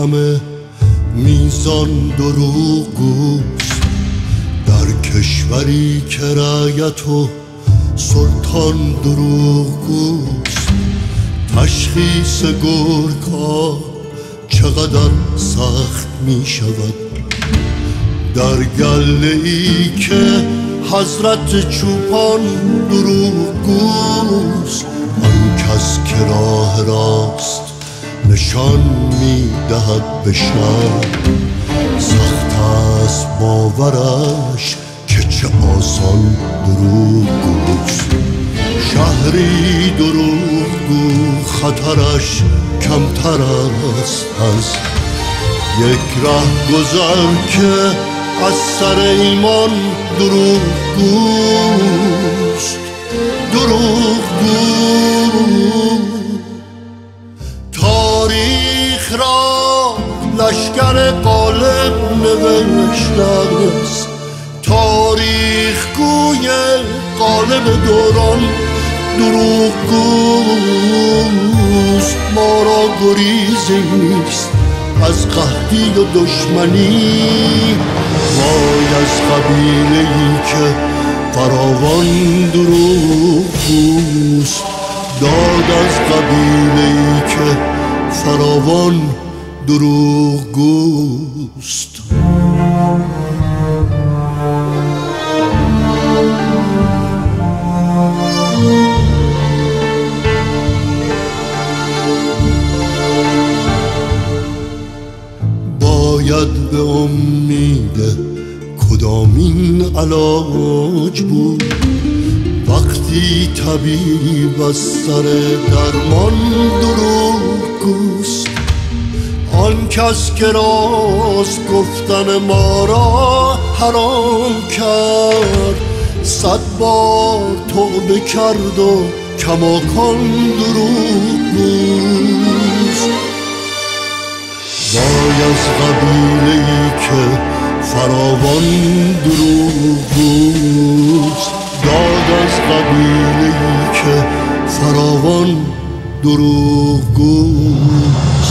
همه میزان دروغگوست، در کشوری که رعیت و سلطان دروغگوست. تشخیص گرگ‌ها چقدر سخت می شود در گله‌ای که حضرت چوپان دروغگوست. آن کس که راه راست نشان می دهد به شهر، سخت است باورش که چه آسان دروغگوست. شهری دروغگو خطرش کمتر است از یک ره گذر که از سر ایمان دروغگوست. تاریخ را لشکر غالب نوشته است، تاریخ گوی غالب دوران دروغگوست. ما را گریزی نیست از قحطی و دشمنی، وای از قبیله‌ای که فراوان دروغگوست. داد از قبیله‌ای که فراوان دروغگوست. باید به امید کدامین علاج بود وقتی طبیب از سر درمان دروغگوست. آن کس که راست گفتن ما را حرام کرد، 100 بار توبه کرد و کماکان دروغگوست. وای از قبیله‌ای که فراوان دروغگوست، داد از قبیله‌ای که فراوان دروغگوست.